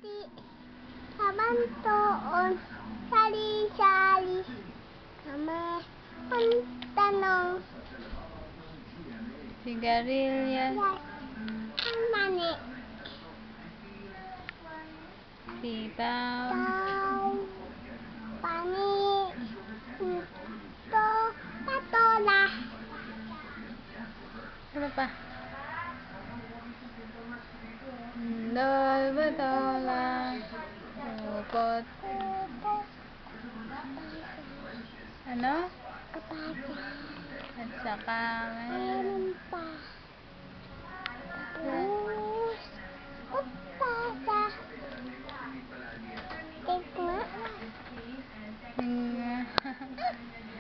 Di habang doon, sali-sali kami ang tanong. Sigarilyas. Ang mani. Sitaw. Pani. Ito. Patola. Ano pa? Dol, patola. Lupot. Ano? Kapasa. At saka Meron pa. Tapos, kapasa. Tignan.